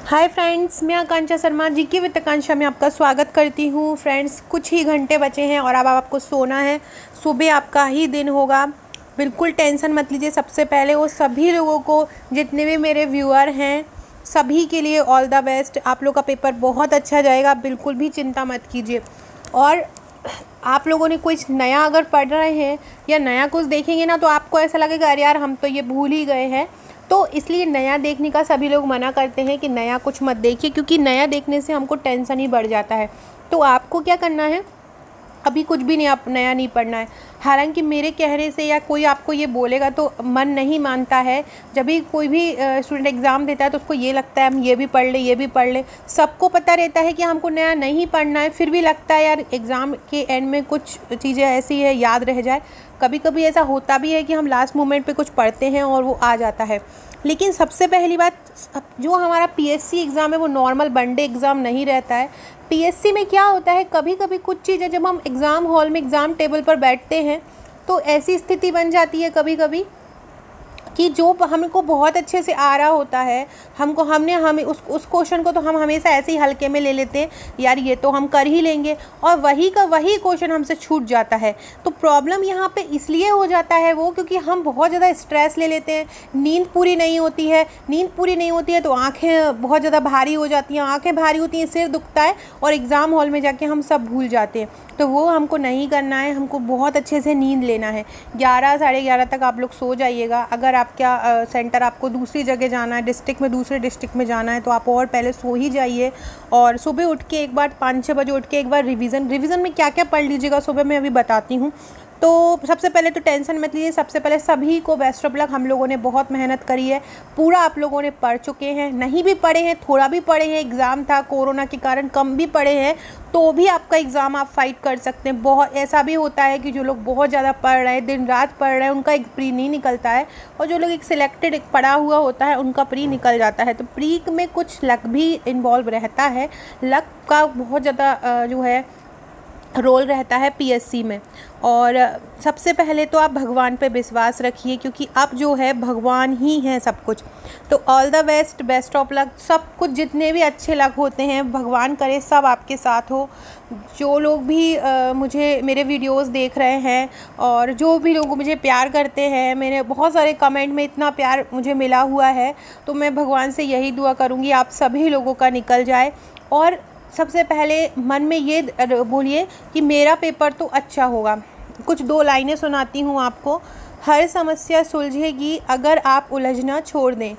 Hi friends, मैं आकांक्षा शर्मा जी की with आकांक्षा में आपका स्वागत करती हूँ। फ्रेंड्स, कुछ ही घंटे बचे हैं और अब आपको सोना है। सुबह आपका ही दिन होगा, बिल्कुल टेंशन मत लीजिए। सबसे पहले वो सभी लोगों को, जितने भी मेरे व्यूअर हैं, सभी के लिए ऑल द बेस्ट। आप लोग का पेपर बहुत अच्छा जाएगा, बिल्कुल भी चिंता मत कीजिए। और आप लोगों ने कुछ नया अगर पढ़ रहे हैं या नया कुछ देखेंगे ना, तो आपको ऐसा लगेगा अरे यार हम तो ये भूल ही गए हैं। तो इसलिए नया देखने का सभी लोग मना करते हैं कि नया कुछ मत देखिए, क्योंकि नया देखने से हमको टेंशन ही बढ़ जाता है। तो आपको क्या करना है, अभी कुछ भी नहीं, आप नया नहीं पढ़ना है। हालांकि मेरे कहने से या कोई आपको ये बोलेगा तो मन नहीं मानता है। जब भी कोई भी स्टूडेंट एग्ज़ाम देता है तो उसको ये लगता है हम ये भी पढ़ ले, ये भी पढ़ ले। सबको पता रहता है कि हमको नया नहीं पढ़ना है, फिर भी लगता है यार एग्ज़ाम के एंड में कुछ चीज़ें ऐसी है याद रह जाए। कभी कभी ऐसा होता भी है कि हम लास्ट मोमेंट पे कुछ पढ़ते हैं और वो आ जाता है। लेकिन सबसे पहली बात, जो हमारा पीएससी एग्ज़ाम है वो नॉर्मल वनडे एग्ज़ाम नहीं रहता है। पीएससी में क्या होता है, कभी कभी कुछ चीज़ें जब हम एग्ज़ाम हॉल में एग्ज़ाम टेबल पर बैठते हैं तो ऐसी स्थिति बन जाती है कभी कभी कि जो हमको बहुत अच्छे से आ रहा होता है, हमें उस क्वेश्चन को तो हम हमेशा ऐसे ही हल्के में ले लेते हैं, यार ये तो हम कर ही लेंगे, और वही का वही क्वेश्चन हमसे छूट जाता है। तो प्रॉब्लम यहाँ पे इसलिए हो जाता है वो, क्योंकि हम बहुत ज़्यादा स्ट्रेस ले लेते हैं। नींद पूरी नहीं होती है तो आँखें बहुत ज़्यादा भारी हो जाती हैं, आँखें भारी होती हैं, सिर दुखता है और एग्ज़ाम हॉल में जाके हम सब भूल जाते हैं। तो वो हमको नहीं करना है, हमको बहुत अच्छे से नींद लेना है। 11 साढ़े 11 तक आप लोग सो जाइएगा। अगर आपका सेंटर आपको दूसरी जगह जाना है, डिस्ट्रिक्ट में दूसरे डिस्ट्रिक्ट में जाना है, तो आप और पहले सो ही जाइए। और सुबह उठ के एक बार 5-6 बजे उठ के एक बार रिवीजन में क्या क्या पढ़ लीजिएगा सुबह मैं अभी बताती हूँ। तो सबसे पहले तो टेंशन मत लीजिए। सबसे पहले सभी को बेस्ट ऑफ लक। हम लोगों ने बहुत मेहनत करी है, पूरा आप लोगों ने पढ़ चुके हैं। नहीं भी पढ़े हैं, थोड़ा भी पढ़े हैं, एग्ज़ाम था कोरोना के कारण कम भी पढ़े हैं, तो भी आपका एग्ज़ाम आप फाइट कर सकते हैं। बहुत ऐसा भी होता है कि जो लोग बहुत ज़्यादा पढ़ रहे हैं, दिन रात पढ़ रहे हैं, उनका एक प्री नहीं निकलता है, और जो लोग एक सिलेक्टेड एक पढ़ा हुआ होता है उनका प्री निकल जाता है। तो प्री में कुछ लक भी इन्वॉल्व रहता है। लक का बहुत ज़्यादा जो है रोल रहता है पीएससी में। और सबसे पहले तो आप भगवान पे विश्वास रखिए, क्योंकि अब जो है भगवान ही है सब कुछ। तो all the best of luck. सब कुछ जितने भी अच्छे लक होते हैं, भगवान करे सब आपके साथ हो। जो लोग भी मुझे मेरे वीडियोस देख रहे हैं और जो भी लोग मुझे प्यार करते हैं, मैंने बहुत सारे कमेंट में इतना प्यार मुझे मिला हुआ है, तो मैं भगवान से यही दुआ करूँगी आप सभी लोगों का निकल जाए। और सबसे पहले मन में ये बोलिए कि मेरा पेपर तो अच्छा होगा। कुछ 2 लाइनें सुनाती हूँ आपको। हर समस्या सुलझेगी अगर आप उलझना छोड़ दें।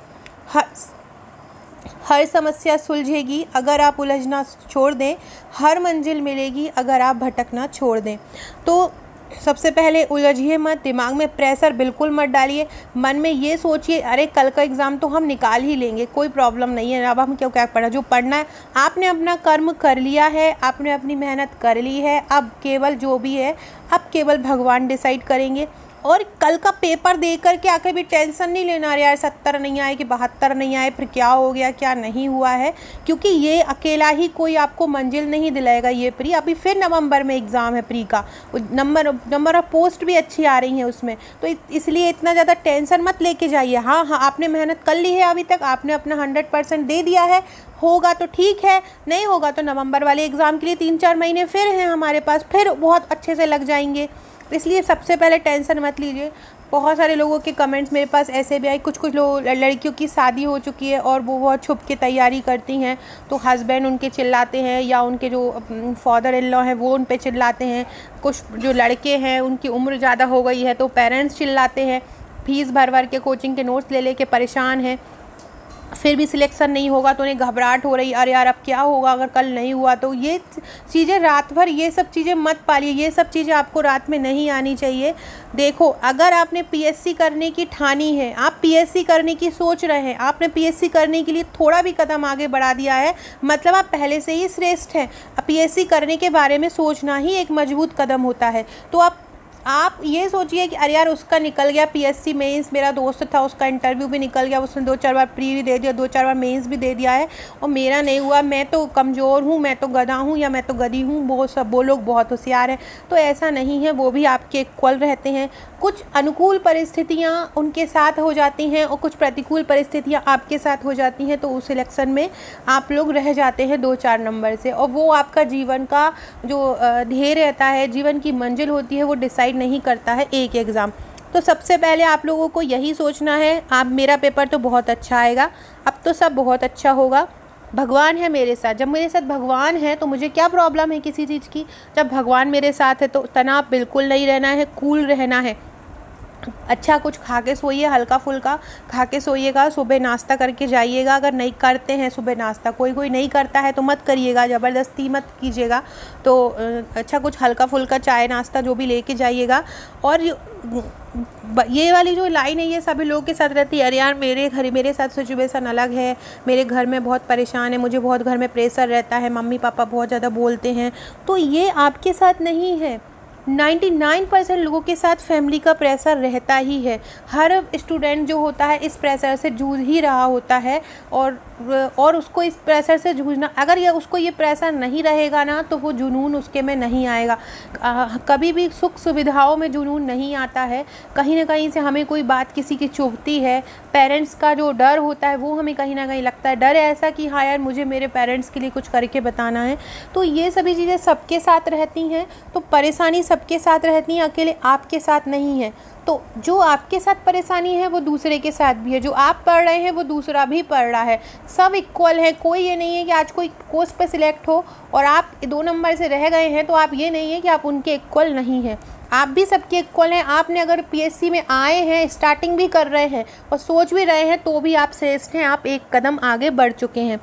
हर समस्या सुलझेगी अगर आप उलझना छोड़ दें। हर मंजिल मिलेगी अगर आप भटकना छोड़ दें। तो सबसे पहले उलझिए मत, दिमाग में प्रेशर बिल्कुल मत डालिए। मन में ये सोचिए अरे कल का एग्ज़ाम तो हम निकाल ही लेंगे, कोई प्रॉब्लम नहीं है। अब हम क्यों क्या पढ़ना, जो पढ़ना है आपने अपना कर्म कर लिया है, आपने अपनी मेहनत कर ली है। अब केवल जो भी है, अब केवल भगवान डिसाइड करेंगे। और कल का पेपर दे कर के आके भी टेंशन नहीं लेना, अरे यार 70 नहीं आए कि 72 नहीं आए, फिर क्या हो गया, क्या नहीं हुआ है, क्योंकि ये अकेला ही कोई आपको मंजिल नहीं दिलाएगा। ये प्री अभी फिर नवंबर में एग्ज़ाम है, प्री का नंबर ऑफ पोस्ट भी अच्छी आ रही हैं उसमें। तो इसलिए इतना ज़्यादा टेंशन मत लेके जाइए। हाँ, आपने मेहनत कर ली है, अभी तक आपने अपना 100% दे दिया है। होगा तो ठीक है, नहीं होगा तो नवंबर वाले एग्ज़ाम के लिए 3-4 महीने फिर हैं हमारे पास, फिर बहुत अच्छे से लग जाएंगे। इसलिए सबसे पहले टेंशन मत लीजिए। बहुत सारे लोगों के कमेंट्स मेरे पास ऐसे भी आए, कुछ लोग लड़कियों की शादी हो चुकी है और वो बहुत छुप के तैयारी करती हैं, तो हस्बैंड उनके चिल्लाते हैं या उनके जो फादर इन लॉ हैं वो उन पे चिल्लाते हैं। कुछ जो लड़के हैं उनकी उम्र ज़्यादा हो गई है तो पेरेंट्स चिल्लाते हैं। फीस भर के कोचिंग के नोट्स ले के परेशान हैं, फिर भी सिलेक्शन नहीं होगा तो उन्हें घबराहट हो रही, अरे यार अब क्या होगा अगर कल नहीं हुआ। तो ये चीज़ें रात भर ये सब चीज़ें मत पालिए, ये सब चीज़ें आपको रात में नहीं आनी चाहिए। देखो, अगर आपने पीएससी करने की ठानी है, आप पीएससी करने की सोच रहे हैं, आपने पीएससी करने के लिए थोड़ा भी कदम आगे बढ़ा दिया है, मतलब आप पहले से ही श्रेष्ठ हैं। पीएससी करने के बारे में सोचना ही एक मजबूत कदम होता है। तो आप ये सोचिए कि अरे यार उसका निकल गया पीएससी मेंस, मेरा दोस्त था उसका इंटरव्यू भी निकल गया, उसने 2-4 बार प्री भी दे दिया, 2-4 बार मेंस भी दे दिया है, और मेरा नहीं हुआ। मैं तो कमज़ोर हूँ, मैं तो गधा हूँ या मैं तो गधी हूँ, वो लोग बहुत होशियार हैं। तो ऐसा नहीं है, वो भी आपके इक्वल रहते हैं। कुछ अनुकूल परिस्थितियाँ उनके साथ हो जाती हैं और कुछ प्रतिकूल परिस्थितियाँ आपके साथ हो जाती हैं, तो उस सिलेक्शन में आप लोग रह जाते हैं 2-4 नंबर से, और वो आपका जीवन का जो ध्येय रहता है, जीवन की मंजिल होती है, वो डिसाइड नहीं करता है एक एग्ज़ाम। तो सबसे पहले आप लोगों को यही सोचना है, आप मेरा पेपर तो बहुत अच्छा आएगा, अब तो सब बहुत अच्छा होगा, भगवान है मेरे साथ। जब मेरे साथ भगवान है तो मुझे क्या प्रॉब्लम है किसी चीज़ की। जब भगवान मेरे साथ है तो तनाव बिल्कुल नहीं रहना है, कूल रहना है। अच्छा कुछ खा के सोइए, हल्का फुल्का खा के सोइएगा, सुबह नाश्ता करके जाइएगा। अगर नहीं करते हैं सुबह नाश्ता, कोई नहीं करता है तो मत करिएगा, ज़बरदस्ती मत कीजिएगा। तो अच्छा कुछ हल्का फुल्का चाय नाश्ता जो भी लेके जाइएगा। और ये वाली जो लाइन है ये सभी लोगों के साथ रहती है, अरे यार मेरे साथ सिचुएशन अलग है, मेरे घर में बहुत परेशान है, मुझे बहुत घर में प्रेशर रहता है, मम्मी पापा बहुत ज़्यादा बोलते हैं। तो ये आपके साथ नहीं है। 99% लोगों के साथ फैमिली का प्रेशर रहता ही है। हर स्टूडेंट जो होता है इस प्रेशर से जूझ ही रहा होता है, और उसको इस प्रेशर से जूझना, अगर उसको ये प्रेशर नहीं रहेगा ना तो वो जुनून उसके में नहीं आएगा। कभी भी सुख सुविधाओं में जुनून नहीं आता है, कहीं ना कहीं से हमें कोई बात किसी की चुभती है, पेरेंट्स का जो डर होता है वो हमें कहीं ना कहीं लगता है, डर ऐसा कि हाँ यार मुझे मेरे पेरेंट्स के लिए कुछ करके बताना है। तो ये सभी चीज़ें सबके साथ रहती हैं, तो परेशानी सबके साथ रहती हैं, अकेले आपके साथ नहीं है। तो जो आपके साथ परेशानी है वो दूसरे के साथ भी है, जो आप पढ़ रहे हैं वो दूसरा भी पढ़ रहा है, सब इक्वल है। कोई ये नहीं है कि आज कोई कोर्स पे सिलेक्ट हो और आप 2 नंबर से रह गए हैं तो आप ये नहीं है कि आप उनके इक्वल नहीं हैं, आप भी सबके इक्वल हैं। आपने अगर पीएससी में आए हैं, स्टार्टिंग भी कर रहे हैं और सोच भी रहे हैं तो भी आप श्रेष्ठ हैं, आप एक कदम आगे बढ़ चुके हैं।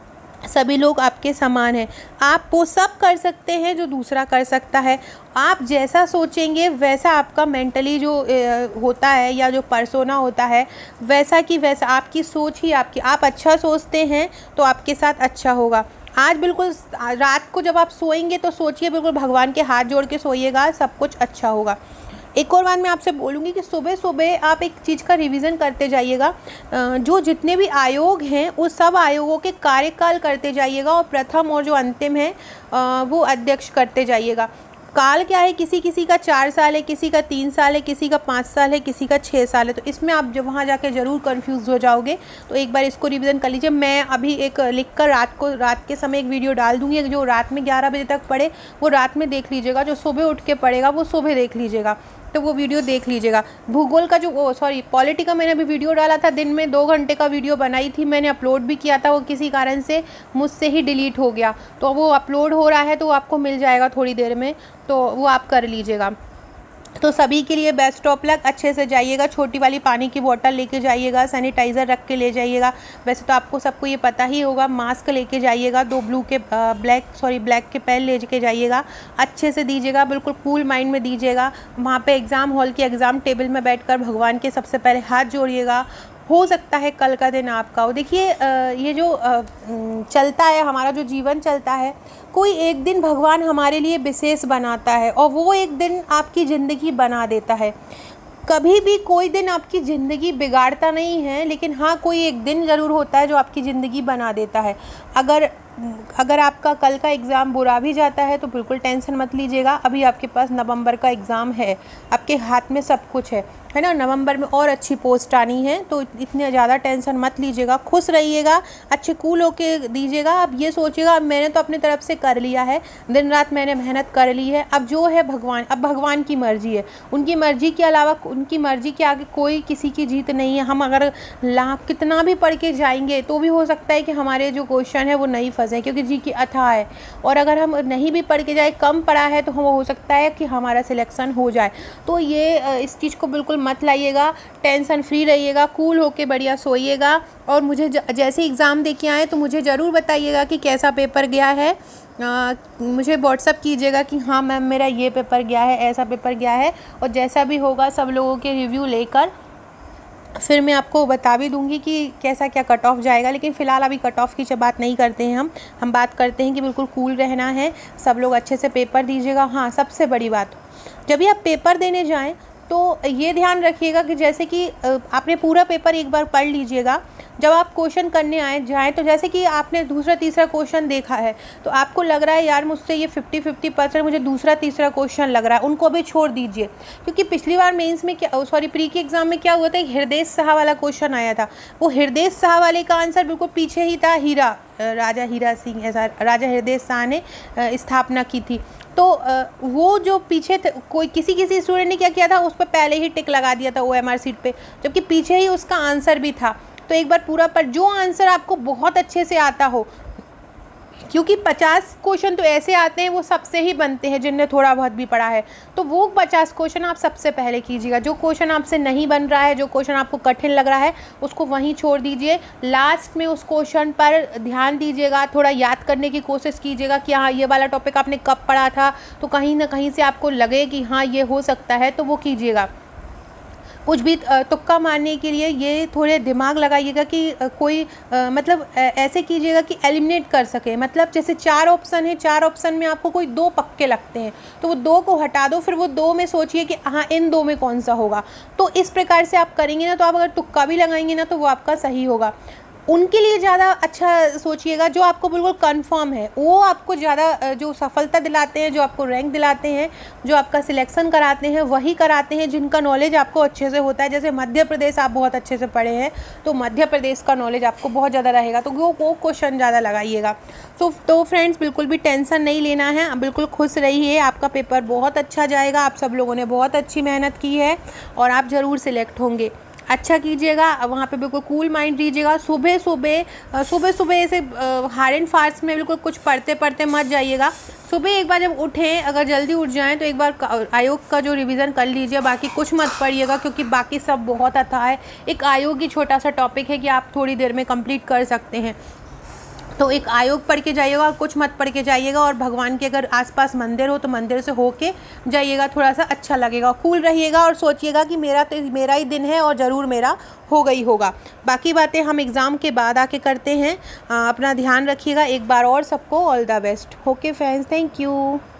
सभी लोग आपके समान हैं, आप वो सब कर सकते हैं जो दूसरा कर सकता है। आप जैसा सोचेंगे वैसा आपका मेंटली जो होता है या जो पर्सोना होता है वैसा की वैसा आपकी सोच ही आपकी, आप अच्छा सोचते हैं तो आपके साथ अच्छा होगा। आज बिल्कुल रात को जब आप सोएंगे तो सोचिए, बिल्कुल भगवान के हाथ जोड़ के सोइएगा, सब कुछ अच्छा होगा। एक और बात मैं आपसे बोलूँगी कि सुबह सुबह आप एक चीज़ का रिवीजन करते जाइएगा, जो जितने भी आयोग हैं उस सब आयोगों के कार्यकाल करते जाइएगा, और प्रथम और जो अंतिम है वो अध्यक्ष करते जाइएगा। काल क्या है, किसी का 4 साल है, किसी का 3 साल है, किसी का 5 साल है, किसी का 6 साल है। तो इसमें आप जब वहाँ जाके ज़रूर कंफ्यूज हो जाओगे, तो एक बार इसको रिवीजन कर लीजिए। मैं अभी एक लिखकर रात के समय एक वीडियो डाल दूँगी, जो रात में 11 बजे तक पढ़े वो रात में देख लीजिएगा, जो सुबह उठ के पढ़ेगा वो सुबह देख लीजिएगा, तो वो वीडियो देख लीजिएगा। भूगोल का पॉलिटी का मैंने अभी वीडियो डाला था, दिन में 2 घंटे का वीडियो बनाई थी, मैंने अपलोड भी किया था, वो किसी कारण से मुझसे ही डिलीट हो गया, तो वो अपलोड हो रहा है तो वो आपको मिल जाएगा थोड़ी देर में, तो वो आप कर लीजिएगा। तो सभी के लिए बेस्ट ऑफ लक, अच्छे से जाइएगा, छोटी वाली पानी की बोतल लेके जाइएगा, सैनिटाइज़र रख के ले जाइएगा, वैसे तो आपको सबको ये पता ही होगा, मास्क लेके जाइएगा, 2 ब्लैक के पेन ले के जाइएगा, अच्छे से दीजिएगा, बिल्कुल कूल माइंड में दीजिएगा। वहाँ पे एग्ज़ाम हॉल के एग्ज़ाम टेबल में बैठकर भगवान के सबसे पहले हाथ जोड़िएगा, हो सकता है कल का दिन आपका हो। देखिए ये जो चलता है, हमारा जो जीवन चलता है, कोई एक दिन भगवान हमारे लिए विशेष बनाता है और वो एक दिन आपकी ज़िंदगी बना देता है। कभी भी कोई दिन आपकी ज़िंदगी बिगाड़ता नहीं है, लेकिन हाँ कोई एक दिन ज़रूर होता है जो आपकी ज़िंदगी बना देता है। अगर आपका कल का एग्ज़ाम बुरा भी जाता है तो बिल्कुल टेंशन मत लीजिएगा, अभी आपके पास नवंबर का एग्ज़ाम है, आपके हाथ में सब कुछ है ना। नवंबर में और अच्छी पोस्ट आनी है, तो इतने ज़्यादा टेंशन मत लीजिएगा, खुश रहिएगा, अच्छे कूल होके दीजिएगा। आप ये सोचिएगा मैंने तो अपनी तरफ से कर लिया है, दिन रात मैंने मेहनत कर ली है, अब जो है अब भगवान की मर्ज़ी है, उनकी मर्ज़ी के अलावा, उनकी मर्ज़ी के आगे कोई किसी की जीत नहीं है। हम अगर कितना भी पढ़ के जाएंगे तो भी हो सकता है कि हमारे जो क्वेश्चन है वो नहीं फंसे, क्योंकि जी की अथाह है, और अगर हम नहीं भी पढ़ के जाए, कम पढ़ा है, तो हम हो सकता है कि हमारा सिलेक्शन हो जाए। तो ये इस चीज़ को बिल्कुल मत लाइएगा, टेंशन फ्री रहिएगा, कूल होके बढ़िया सोइएगा, और मुझे जैसे एग्ज़ाम दे के आए तो मुझे ज़रूर बताइएगा कि कैसा पेपर गया है। मुझे व्हाट्सअप कीजिएगा कि हाँ मैम मेरा ये पेपर गया है, ऐसा पेपर गया है, और जैसा भी होगा सब लोगों के रिव्यू लेकर फिर मैं आपको बता भी दूंगी कि कैसा क्या कट ऑफ जाएगा। लेकिन फ़िलहाल अभी कट ऑफ की बात नहीं करते हैं, हम बात करते हैं कि बिल्कुल कूल रहना है, सब लोग अच्छे से पेपर दीजिएगा। हाँ सबसे बड़ी बात, जब भी आप पेपर देने जाएं तो ये ध्यान रखिएगा कि जैसे कि आपने पूरा पेपर एक बार पढ़ लीजिएगा, जब आप क्वेश्चन करने जाएँ तो जैसे कि आपने दूसरा तीसरा क्वेश्चन देखा है तो आपको लग रहा है यार मुझसे ये 50-50% मुझे दूसरा तीसरा क्वेश्चन लग रहा है, उनको भी छोड़ दीजिए। क्योंकि पिछली बार मेंस में क्या सॉरी प्री के एग्ज़ाम में क्या हुआ था, हृदय शाह वाला क्वेश्चन आया था। वो हृदय शाह वाले का आंसर बिल्कुल पीछे ही था, हीरा राजा हीरा सिंह ऐसा राजा हृदय शाह ने स्थापना की थी। तो वो जो पीछे कोई किसी स्टूडेंट ने क्या किया था, उस पर पहले ही टिक लगा दिया था OMR सीट पे, जबकि पीछे ही उसका आंसर भी था। तो एक बार पूरा पर जो आंसर आपको बहुत अच्छे से आता हो, क्योंकि 50 क्वेश्चन तो ऐसे आते हैं वो सबसे ही बनते हैं जिनने थोड़ा बहुत भी पढ़ा है, तो वो 50 क्वेश्चन आप सबसे पहले कीजिएगा। जो क्वेश्चन आपसे नहीं बन रहा है, जो क्वेश्चन आपको कठिन लग रहा है, उसको वहीं छोड़ दीजिए। लास्ट में उस क्वेश्चन पर ध्यान दीजिएगा, थोड़ा याद करने की कोशिश कीजिएगा कि हाँ ये वाला टॉपिक आपने कब पढ़ा था, तो कहीं ना कहीं से आपको लगे कि हाँ ये हो सकता है, तो वो कीजिएगा। कुछ भी तुक्का मारने के लिए ये थोड़े दिमाग लगाइएगा कि कोई मतलब ऐसे कीजिएगा कि एलिमिनेट कर सके। मतलब जैसे 4 ऑप्शन है, 4 ऑप्शन में आपको कोई 2 पक्के लगते हैं, तो वो 2 को हटा दो, फिर वो 2 में सोचिए कि हाँ इन 2 में कौन सा होगा। तो इस प्रकार से आप करेंगे ना, तो आप अगर तुक्का भी लगाएंगे ना तो वो आपका सही होगा। उनके लिए ज़्यादा अच्छा सोचिएगा जो आपको बिल्कुल कंफर्म है, वो आपको ज़्यादा जो सफलता दिलाते हैं, जो आपको रैंक दिलाते हैं, जो आपका सिलेक्शन कराते हैं, वही कराते हैं जिनका नॉलेज आपको अच्छे से होता है। जैसे मध्य प्रदेश आप बहुत अच्छे से पढ़े हैं, तो मध्य प्रदेश का नॉलेज आपको बहुत ज़्यादा रहेगा, तो वो क्वेश्चन ज़्यादा लगाइएगा। तो फ्रेंड्स बिल्कुल भी टेंशन नहीं लेना है, बिल्कुल खुश रहिए, आपका पेपर बहुत अच्छा जाएगा। आप सब लोगों ने बहुत अच्छी मेहनत की है और आप ज़रूर सिलेक्ट होंगे। अच्छा कीजिएगा, वहाँ पे बिल्कुल कूल माइंड लीजिएगा। सुबह सुबह ऐसे हार्ड एंड फास्ट में बिल्कुल कुछ पढ़ते पढ़ते मत जाइएगा। सुबह एक बार जब उठें, अगर जल्दी उठ जाएं तो एक बार आयोग का जो रिवीजन कर लीजिए, बाकी कुछ मत पढ़िएगा क्योंकि बाकी सब बहुत अथाह है। एक आयोग ही छोटा सा टॉपिक है कि आप थोड़ी देर में कंप्लीट कर सकते हैं, तो एक आयोग पढ़ के जाइएगा और कुछ मत पढ़ के जाइएगा। और भगवान के अगर आसपास मंदिर हो तो मंदिर से होके जाइएगा, थोड़ा सा अच्छा लगेगा। कूल रहिएगा और सोचिएगा कि मेरा ही दिन है और ज़रूर मेरा होगा ही होगा। बाकी बातें हम एग्ज़ाम के बाद आके करते हैं। अपना ध्यान रखिएगा। एक बार और सबको all the best. Okay friends, thank you.